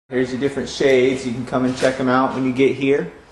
Here's your different shades. You can come and check them out when you get here.